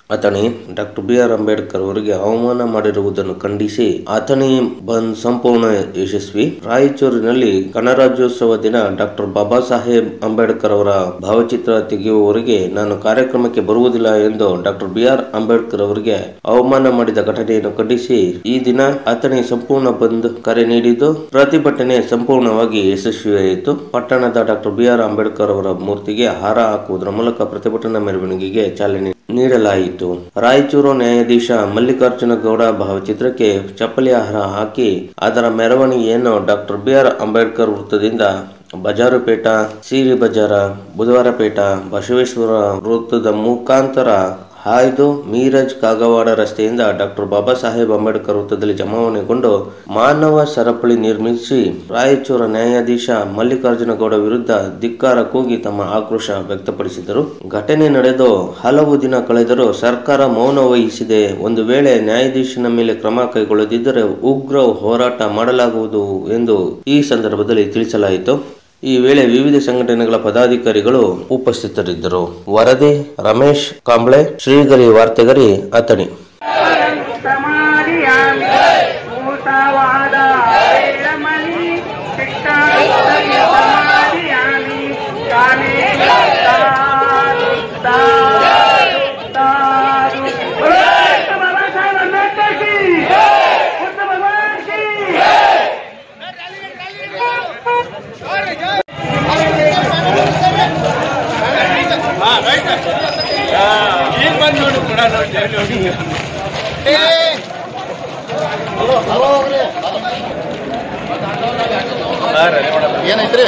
Athani doctor BR Ambedkar ಅವರಿಗೆ ಅವಮಾನ ಮಾಡಿರುವುದನ್ನು ಖಂಡಿಸಿ ಅಥಣಿ ಬಂದ್ ಸಂಪೂರ್ಣ ಯಶಸ್ವಿ. ರಾಯಚೂರಿನಲ್ಲಿ ಗಣರಾಜ್ಯೋತ್ಸವ ದಿನ ಡಾಕ್ಟರ್ ಬಾಬಾ ಸಾಹೇಬ್ ಅಂಬೇಡ್ಕರ್ ಅವರ ಭಾವಚಿತ್ರ ತೆಗೆಯುವವರೆಗೆ ನಾನು ಕಾರ್ಯಕ್ರಮಕ್ಕೆ ಬರುವುದಿಲ್ಲ ಎಂದು ಡಾಕ್ಟರ್ BR ಅಂಬೇಡ್ಕರ್ ಅವರಿಗೆ ಅವಮಾನ ಮಾಡಿದ ಘಟನೆಯನ್ನು ಖಂಡಿಸಿ ಈ ದಿನ ಅಥಣಿ ಸಂಪೂರ್ಣ ಬಂದ್ ಕರೆ ನೀಡಿದ್ದು ಪ್ರತಿಭಟನೆ ಸಂಪೂರ್ಣವಾಗಿ ಯಶಸ್ವಿಯಾಯಿತು. ಪಟ್ಟಣದ ಡಾಕ್ಟರ್ BR ಅಂಬೇಡ್ಕರ್ ಅವರ ಮೂರ್ತಿಗೆ ಹಾರ ಹಾಕುವುದರ ಮೂಲಕ ಪ್ರತಿಭಟನಾ ಮೆರವಣಿಗೆಗೆ ಚಾಲನೆ ನೀಡಲಾಯಿತು. ರಾಯಚೂರು ನ್ಯಾಯಾಧೀಶ ಮಲ್ಲಿಕಾರ್ಜುನ ಗೌಡ ಭಾವಚಿತ್ರಕ್ಕೆ ಚಪ್ಪಲಿ ಹಾರ ಹಾಕಿ ಅದರ ಮೆರವಣಿಗೆಯನ್ನು ಡಾಕ್ಟರ್ BR ಅಂಬೇಡ್ಕರ್ ವೃತ್ತದಿಂದ ಬಜಾರುಪೇಟ, ಸಿರಿ ಬಜಾರ, ಬುಧವಾರಪೇಟ, ಬಸವೇಶ್ವರ ವೃತ್ತದ ಮುಖಾಂತರ ಹಾಯ್ದು ಮೀರಜ್ ಕಾಗವಾಡ ರಸ್ತೆಯಿಂದ ಡಾಕ್ಟರ್ ಬಾಬಾ ಸಾಹೇಬ್ ಅಂಬೇಡ್ಕರ್ ವೃತ್ತದಲ್ಲಿ ಜಮಾವಣೆಗೊಂಡು ಮಾನವ ಸರಪಳಿ ನಿರ್ಮಿಸಿ ರಾಯಚೂರು ನ್ಯಾಯಾಧೀಶ ಮಲ್ಲಿಕಾರ್ಜುನ ಗೌಡ ವಿರುದ್ಧ ಧಿಕ್ಕಾರ ಕೂಗಿ ತಮ್ಮ ಆಕ್ರೋಶ ವ್ಯಕ್ತಪಡಿಸಿದರು. ಘಟನೆ ನಡೆದು ಹಲವು ದಿನ ಕಳೆದರೂ ಸರ್ಕಾರ ಮೌನ ವಹಿಸಿದೆ. ಒಂದು ವೇಳೆ ನ್ಯಾಯಾಧೀಶನ ಮೇಲೆ ಕ್ರಮ ಕೈಗೊಳ್ಳದಿದ್ದರೆ ಉಗ್ರ ಹೋರಾಟ ಮಾಡಲಾಗುವುದು ಎಂದು ಈ ಸಂದರ್ಭದಲ್ಲಿ ತಿಳಿಸಲಾಯಿತು. ಈ ವೇಳೆ ವಿವಿಧ ಸಂಘಟನೆಗಳ ಪದಾಧಿಕಾರಿಗಳು ಉಪಸ್ಥಿತರಿದ್ದರು. ವರದಿ ರಮೇಶ್ ಕಾಂಬ್ಳೆ, ಶ್ರೀಗರಿ ವಾರ್ತೆಗರಿ, ಅಥಣಿ. ಏನೈತ್ರಿ?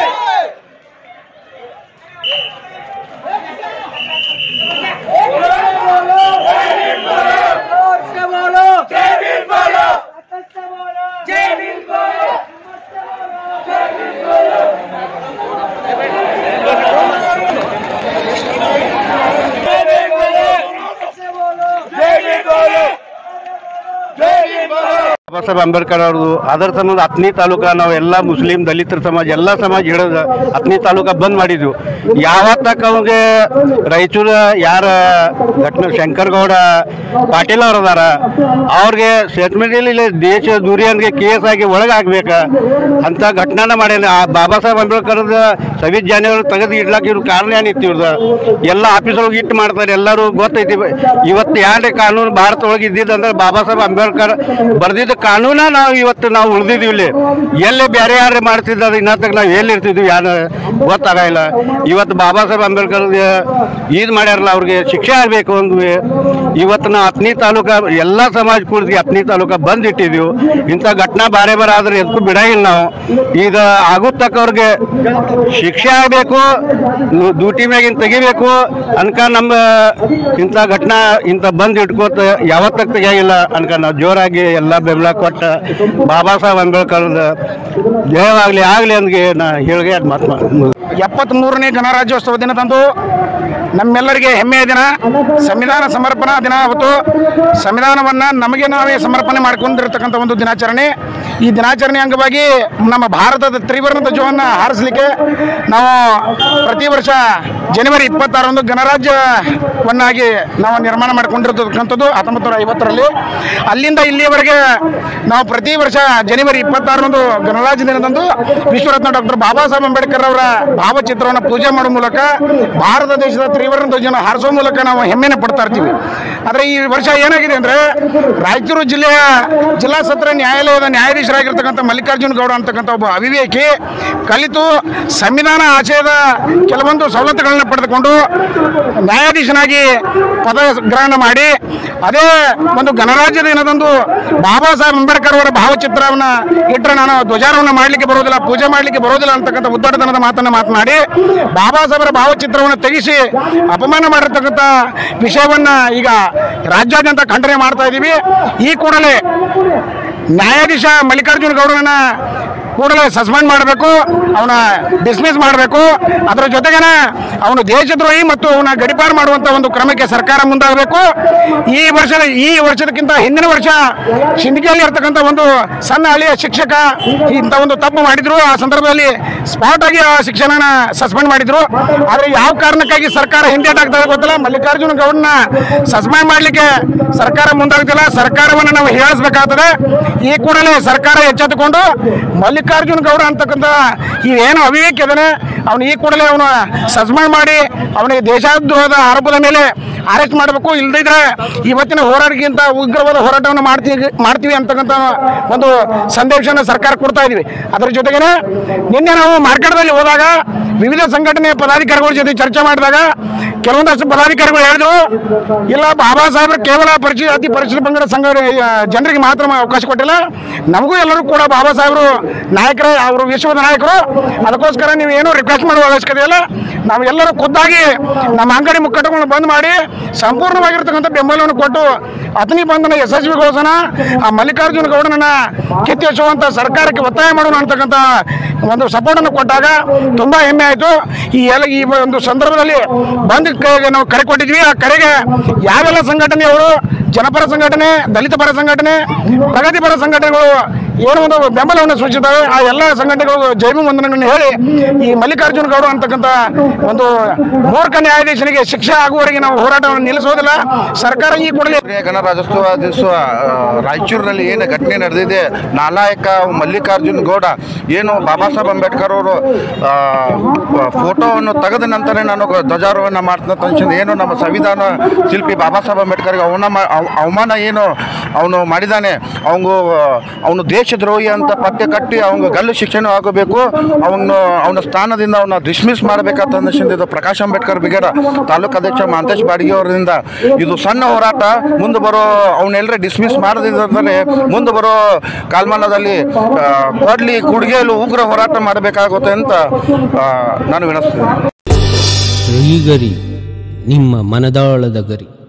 ಬಾಬಾ ಸಾಹೇಬ್ ಅಂಬೇಡ್ಕರ್ ಅವ್ರದ್ದು ಅದರ ಸಂಬಂಧ ಅಥಣಿ ತಾಲೂಕ ನಾವೆಲ್ಲ ಮುಸ್ಲಿಂ ದಲಿತರ ಸಮಾಜ ಎಲ್ಲ ಸಮಾಜ ಹಿಡಿದ ಅಥಣಿ ತಾಲೂಕ ಬಂದ್ ಮಾಡಿದ್ವು. ಯಾವತ್ತಕ್ಕ ಅವ್ರಿಗೆ ರಾಯಚೂರು ಯಾರ ಘಟನೆ ಶಂಕರ್ ಗೌಡ ಪಾಟೀಲ್ ಅವ್ರು ಅದಾರ ಅವ್ರಿಗೆ ಸ್ಟೇಟ್ಮೆಂಟ್ ದೇಶ ದೂರಿಯನ್ಗೆ ಕೇಸ್ ಆಗಿ ಒಳಗೆ ಹಾಕ್ಬೇಕ ಅಂತ ಘಟನೆನ ಮಾಡ್ಯಾನ. ಆ ಬಾಬಾ ಸಾಹೇಬ್ ಅಂಬೇಡ್ಕರ್ 26 ಜನವರಿ ತೆಗೆದು ಇಡ್ಲಾಕ ಇವ್ರು ಕಾರಣ ಏನಿತ್ತು? ಇವ್ರದ್ದು ಎಲ್ಲ ಆಫೀಸ್ ಒಳಗೆ ಇಟ್ಟು ಮಾಡ್ತಾರೆ, ಎಲ್ಲರೂ ಗೊತ್ತೈತಿ. ಇವತ್ತು ಯಾರೇ ಕಾನೂನು ಭಾರತ ಒಳಗೆ ಇದ್ದಿದ್ದಂದ್ರೆ ಬಾಬಾ ಸಾಹೇಬ್ ಅಂಬೇಡ್ಕರ್ ಬರ್ದಿದ್ದ ಕಾನೂನ ನಾವು ಉಳಿದಿದ್ವಿ. ಇಲ್ಲಿ ಎಲ್ಲೇ ಬೇರೆ ಯಾರೇ ಮಾಡ್ತಿದ್ದ ಇನ್ನತ್ತಾಗ ನಾವು ಎಲ್ಲಿರ್ತಿದ್ವಿ ಯಾರು ಗೊತ್ತಾಗಲ್ಲ. ಇವತ್ತು ಬಾಬಾ ಸಾಹೇಬ್ ಅಂಬೇಡ್ಕರ್ ಇದು ಮಾಡ್ಯಾರಲ್ಲ, ಅವ್ರಿಗೆ ಶಿಕ್ಷೆ ಆಗಬೇಕು ಅಂದ್ವಿ. ಇವತ್ತು ನಾವು ಅಥಣಿ ತಾಲೂಕ ಎಲ್ಲ ಸಮಾಜ ಕೂಡಿದ್ವಿ ಅಥಣಿ ತಾಲೂಕ ಬಂದ್ ಇಟ್ಟಿದ್ವಿ. ಇಂಥ ಘಟನಾ ಬಾರೆ ಆದ್ರೆ ಎದಕ್ಕೂ ಬಿಡಂಗಿಲ್ಲ ನಾವು. ಈಗ ಆಗುತ್ತಕ್ಕ ಅವ್ರಿಗೆ ಶಿಕ್ಷೆ ಆಗಬೇಕು, ಡ್ಯೂಟಿ ಮ್ಯಾಗಿನ ತೆಗಿಬೇಕು ಅನ್ಕ ನಮ್ಮ ಇಂಥ ಘಟನಾ ಇಂಥ ಬಂದ್ ಇಟ್ಕೋತ ಯಾವತ್ತಕ್ಕ ತೆಗಿಯಾಗಿಲ್ಲ ಅನ್ಕ ನಾವು ಜೋರಾಗಿ ಎಲ್ಲ ಬೆಂಬಲ ಕೊಟ್ಟ ಬಾಬಾ ಸಾಹೇಬ್ ಅಂಬೇಡ್ಕರ್ ಜಯವಾಗಲಿ ಆಗಲಿ ಅಂದ್ಗೆ ನಾ ಹೇಳಿಗೆ ಅದು ಮಾತು. 73ನೇ ಗಣರಾಜ್ಯೋತ್ಸವ ದಿನದಂದು ನಮ್ಮೆಲ್ಲರಿಗೆ ಹೆಮ್ಮೆಯ ದಿನ, ಸಂವಿಧಾನ ಸಮರ್ಪಣಾ ದಿನ. ಅವತ್ತು ಸಂವಿಧಾನವನ್ನು ನಮಗೆ ನಾವೇ ಸಮರ್ಪಣೆ ಮಾಡಿಕೊಂಡಿರ್ತಕ್ಕಂಥ ಒಂದು ದಿನಾಚರಣೆ. ಈ ದಿನಾಚರಣೆ ಅಂಗವಾಗಿ ನಮ್ಮ ಭಾರತದ ತ್ರಿವರ್ಣ ಧ್ವಜವನ್ನು ಹಾರಿಸಲಿಕ್ಕೆ ನಾವು ಪ್ರತಿ ವರ್ಷ ಜನವರಿ 26ರಂದು ಗಣರಾಜ್ಯವನ್ನಾಗಿ ನಾವು ನಿರ್ಮಾಣ ಮಾಡಿಕೊಂಡಿರ್ತಕ್ಕಂಥದ್ದು 1950ರಲ್ಲಿ. ಅಲ್ಲಿಂದ ಇಲ್ಲಿಯವರೆಗೆ ನಾವು ಪ್ರತಿ ವರ್ಷ ಜನವರಿ 26ರಂದು ಗಣರಾಜ್ಯ ದಿನದಂದು ವಿಶ್ವರತ್ನ ಡಾಕ್ಟರ್ ಬಾಬಾ ಸಾಹೇಬ್ ಅಂಬೇಡ್ಕರ್ ಅವರ ಭಾವಚಿತ್ರವನ್ನು ಪೂಜೆ ಮಾಡುವ ಮೂಲಕ ಭಾರತ ದೇಶದ ತ್ರಿವರ್ಣ ಧ್ವಜವನ್ನು ಹಾರಿಸುವ ಮೂಲಕ ನಾವು ಹೆಮ್ಮೆನೆ ಪಡ್ತಾ ಇರ್ತೀವಿ. ಆದರೆ ಈ ವರ್ಷ ಏನಾಗಿದೆ ಅಂದರೆ ರಾಯಚೂರು ಜಿಲ್ಲೆಯ ಜಿಲ್ಲಾ ಸತ್ರ ನ್ಯಾಯಾಲಯದ ನ್ಯಾಯಾಧೀಶರಾಗಿರ್ತಕ್ಕಂಥ ಮಲ್ಲಿಕಾರ್ಜುನ ಗೌಡ ಅಂತಕ್ಕಂಥ ಒಬ್ಬ ಅವಿವೇಕಿ ಕಲಿತು ಸಂವಿಧಾನ ಆಶಯದ ಕೆಲವೊಂದು ಸವಲತ್ತುಗಳನ್ನು ಪಡೆದುಕೊಂಡು ನ್ಯಾಯಾಧೀಶನಾಗಿ ಪದ ಗ್ರಹಣ ಮಾಡಿ ಅದೇ ಒಂದು ಗಣರಾಜ್ಯ ದಿನದಂದು ಬಾಬಾ ಸಾಹೇಬ್ ಅಂಬೇಡ್ಕರ್ ಅವರ ಭಾವಚಿತ್ರವನ್ನು ಇಟ್ಟರೆ ನಾನು ಧ್ವಜಾರೋಹಣ ಮಾಡಲಿಕ್ಕೆ ಬರೋದಿಲ್ಲ, ಪೂಜೆ ಮಾಡಲಿಕ್ಕೆ ಬರೋದಿಲ್ಲ ಅಂತಕ್ಕಂಥ ಉದ್ದಾಟತನದ ಮಾತನ್ನು ಮಾತನಾಡಿ ಬಾಬಾ ಸಾಹೇಬರ ಭಾವಚಿತ್ರವನ್ನು ತೆಗೆಸಿ ಅಪಮಾನ ಮಾಡಿರ್ತಕ್ಕಂಥ ವಿಷಯವನ್ನು ಈಗ ರಾಜ್ಯಾದ್ಯಂತ ಖಂಡನೆ ಮಾಡ್ತಾ ಇದ್ದೀವಿ. ಈ ಕೂಡಲೇ ನ್ಯಾಯಾಧೀಶ ಮಲ್ಲಿಕಾರ್ಜುನ ಗೌಡರನ್ನ ಕೂಡಲೇ ಸಸ್ಪೆಂಡ್ ಮಾಡಬೇಕು, ಅವನ ಡಿಸ್ಮಿಸ್ ಮಾಡಬೇಕು. ಅದರ ಜೊತೆಗೇನೆ ಅವನು ದೇಶದ್ರೋಹಿ ಮತ್ತು ಅವನ ಗಡಿಪಾರು ಮಾಡುವಂಥ ಒಂದು ಕ್ರಮಕ್ಕೆ ಸರ್ಕಾರ ಮುಂದಾಗಬೇಕು. ಈ ವರ್ಷದಕ್ಕಿಂತ ಹಿಂದಿನ ವರ್ಷ ಸಿಂದಗಿಯಲ್ಲಿ ಇರ್ತಕ್ಕಂಥ ಒಂದು ಸಣ್ಣ ಹಳ್ಳಿಯ ಶಿಕ್ಷಕ ಇಂಥ ಒಂದು ತಪ್ಪು ಮಾಡಿದ್ರು. ಆ ಸಂದರ್ಭದಲ್ಲಿ ಸ್ಪಾಟ್ ಆಗಿ ಆ ಶಿಕ್ಷಣನ ಸಸ್ಪೆಂಡ್ ಮಾಡಿದ್ರು. ಆದರೆ ಯಾವ ಕಾರಣಕ್ಕಾಗಿ ಸರ್ಕಾರ ಹಿಂದೇಟಾಗ್ತದೆ ಗೊತ್ತಿಲ್ಲ. ಮಲ್ಲಿಕಾರ್ಜುನ ಗೌಡನ ಸಸ್ಪೆಂಡ್ ಮಾಡಲಿಕ್ಕೆ ಸರ್ಕಾರ ಮುಂದಾಗ್ತಿಲ್ಲ. ಸರ್ಕಾರವನ್ನು ನಾವು ಹೇಳಿಸಬೇಕಾಗ್ತದೆ. ಈ ಕೂಡಲೇ ಸರ್ಕಾರ ಎಚ್ಚೆತ್ತುಕೊಂಡು ಮಲ್ಲಿಕಾರ್ಜುನ ಗೌಡ ಅಂತಕ್ಕಂಥ ಏನು ಅವಿವೇಕ ಇದ್ದಾನೆ ಅವನು ಈ ಕೂಡಲೇ ಅವನು ಸಸ್ಪೆಂಡ್ ಮಾಡಿ ಅವನಿಗೆ ದೇಶದ್ರೋಹದ ಆರೋಪದ ಮೇಲೆ ಅರೆಸ್ಟ್ ಮಾಡಬೇಕು. ಇಲ್ಲದಿದ್ರೆ ಇವತ್ತಿನ ಹೋರಾಟಕ್ಕಿಂತ ಉಗ್ರವಾದ ಹೋರಾಟವನ್ನು ಮಾಡ್ತೀವಿ ಅಂತಕ್ಕಂಥ ಒಂದು ಸಂದೇಶವನ್ನು ಸರ್ಕಾರ ಕೊಡ್ತಾ ಇದೀವಿ. ಅದರ ಜೊತೆಗೇನೆ ನಿನ್ನೆ ನಾವು ಮಾರ್ಕೆಟ್ದಲ್ಲಿ ಹೋದಾಗ ವಿವಿಧ ಸಂಘಟನೆಯ ಪದಾಧಿಕಾರಿಗಳ ಜೊತೆ ಚರ್ಚೆ ಮಾಡಿದಾಗ ಕೆಲವೊಂದಷ್ಟು ಪದಾಧಿಕಾರಿಗಳು ಹೇಳಿದ್ರು, ಇಲ್ಲ ಬಾಬಾ ಸಾಹೇಬ್ರು ಕೇವಲ ಅತಿ ಪರಿಶಿಷ್ಟ ಪಂಗಡ ಸಂಘ ಜನರಿಗೆ ಮಾತ್ರ ಅವಕಾಶ ಕೊಟ್ಟಿಲ್ಲ, ನಮಗೂ ಎಲ್ಲರೂ ಕೂಡ ಬಾಬಾ ಸಾಹೇಬರು ನಾಯಕರೇ, ಅವರು ವಿಶ್ವದ ನಾಯಕರು. ಅದಕ್ಕೋಸ್ಕರ ನೀವು ಏನೂ ರಿಕ್ವೆಸ್ಟ್ ಮಾಡುವ ಅವಶ್ಯಕತೆ ಇಲ್ಲ. ನಾವು ಎಲ್ಲರೂ ಖುದ್ದಾಗಿ ನಮ್ಮ ಅಂಗಡಿ ಮುಕ್ಕಟ್ಟುಗಳನ್ನು ಬಂದ್ ಮಾಡಿ ಸಂಪೂರ್ಣವಾಗಿರ್ತಕ್ಕಂಥ ಬೆಂಬಲವನ್ನು ಕೊಟ್ಟು ಅತನಿ ಬಂಧನ ಯಶಸ್ವಿಗೊಳಿಸೋಣ. ಆ ಮಲ್ಲಿಕಾರ್ಜುನ ಗೌಡನನ್ನ ಕಿತ್ತೆಸುವಂಥ ಸರ್ಕಾರಕ್ಕೆ ಒತ್ತಾಯ ಮಾಡೋಣ ಅಂತಕ್ಕಂಥ ಒಂದು ಸಪೋರ್ಟನ್ನು ಕೊಟ್ಟಾಗ ತುಂಬ ಹೆಮ್ಮೆ ಆಯಿತು. ಈ ಒಂದು ಸಂದರ್ಭದಲ್ಲಿ ಬಂದ್ ನಾವು ಕರೆ ಕೊಟ್ಟಿದ್ವಿ. ಆ ಕರೆಗೆ ಯಾವೆಲ್ಲ ಸಂಘಟನೆಯವರು, ಜನಪರ ಸಂಘಟನೆ, ದಲಿತ ಪರ ಸಂಘಟನೆ, ಪ್ರಗತಿಪರ ಸಂಘಟನೆಗಳು ಏನೋ ಒಂದು ಬೆಂಬಲವನ್ನು ಸೂಚಿಸಿದ್ದಾವೆ. ಆ ಎಲ್ಲ ಸಂಘಟನೆಗಳು ಜೈಲು ವಂದನೆಗಳನ್ನು ಹೇಳಿ ಈ ಮಲ್ಲಿಕಾರ್ಜುನ ಗೌಡ ಅಂತಕ್ಕಂಥ ಒಂದು ಮೂರ್ಖ ನ್ಯಾಯಾಧೀಶನಿಗೆ ಶಿಕ್ಷೆ ಆಗುವವರೆಗೆ ನಾವು ಹೋರಾಟವನ್ನು ನಿಲ್ಲಿಸೋದಿಲ್ಲ. ಸರ್ಕಾರ ಈ ಕೂಡಲೇ ಗಣರಾಜ್ಯೋತ್ಸವ ದಿವಸ ರಾಯಚೂರಿನಲ್ಲಿ ಏನು ಘಟನೆ ನಡೆದಿದೆ, ನಾಲಾಯಕ ಮಲ್ಲಿಕಾರ್ಜುನ ಗೌಡ ಏನು ಬಾಬಾ ಸಾಹೇಬ್ ಅಂಬೇಡ್ಕರ್ ಅವರು ಫೋಟೋವನ್ನು ತೆಗೆದ ನಂತರ ನಾನು ಧ್ವಜಾರೋಹಣ ಮಾಡ್ತಂತ ಏನು ನಮ್ಮ ಸಂವಿಧಾನ ಶಿಲ್ಪಿ ಬಾಬಾ ಸಾಹೇಬ್ ಅಂಬೇಡ್ಕರ್ಗೆ ಅವಮಾನ ಏನು ಅವನು ಮಾಡಿದ್ದಾನೆ, ಅವನು ದೇಶದ್ರೋಹಿ ಅಂತ ಪತ್ತೆ ಕಟ್ಟಿ ಅವನಿಗೆ ಗಲ್ಲು ಶಿಕ್ಷಣ ಆಗಬೇಕು, ಅವನ ಸ್ಥಾನದಿಂದ ಅವನ್ನ ಡಿಸ್ಮಿಸ್ ಮಾಡಬೇಕಂತ ಇದು ಪ್ರಕಾಶ್ ಅಂಬೇಡ್ಕರ್ ಬ್ರಿಗೇಡ್ ತಾಲೂಕು ಅಧ್ಯಕ್ಷ ಮಹಂತೇಶ್ ಬಾಡಿಗೆ ಅವರಿಂದ ಇದು ಸಣ್ಣ ಹೋರಾಟ. ಮುಂದೆ ಬರೋ ಅವನ್ನೆಲ್ಲರೇ ಡಿಸ್ಮಿಸ್ ಮಾಡದಿದ್ದರೆ ಮುಂದೆ ಬರೋ ಕಾಲಮಾನದಲ್ಲಿ ಕೊಡ್ಲಿ ಕುಡ್ಗೆಯಲು ಉಗ್ರ ಹೋರಾಟ ಮಾಡಬೇಕಾಗುತ್ತೆ ಅಂತ ನಾನು ವಿನಂತಿಸ್ತೇನೆ. ಗರಿ ನಿಮ್ಮ ಮನದಾಳದ ಗರಿ.